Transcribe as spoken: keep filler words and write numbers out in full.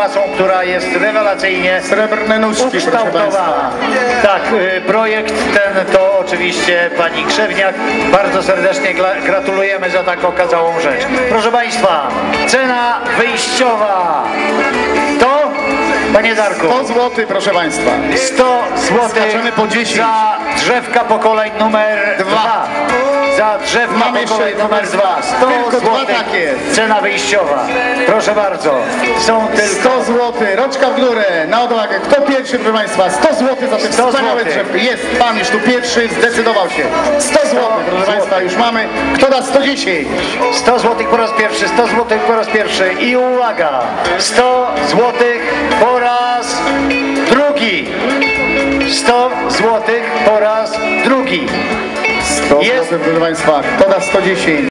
fasą, która jest rewelacyjnie Srebrne nóżki, ukształtowana. Tak, projekt ten to oczywiście pani Krzewniak. Bardzo serdecznie gratulujemy za tak okazałą rzecz. Proszę Państwa, cena wyjściowa to, Panie Darku, sto złotych, proszę Państwa. sto złotych po dziesięć. za drzewka pokoleń numer dwa. Za drzewka Mamy pokoleń jeszcze numer dwa. sto złotych cena wyjściowa. Proszę bardzo. Są tylko sto złotych, roczka w górę, na odwagę. Kto pierwszy, proszę Państwa? sto złotych za te wspaniałe drzewko. Jest Pan już tu pierwszy, zdecydował się. sto złotych, proszę Państwa, już mamy. Kto da sto dziesięć? sto złotych po raz pierwszy, sto złotych po raz pierwszy i uwaga, sto złotych po raz drugi. sto złotych po raz drugi. sto złotych, proszę Państwa. Kto da sto dziesięć?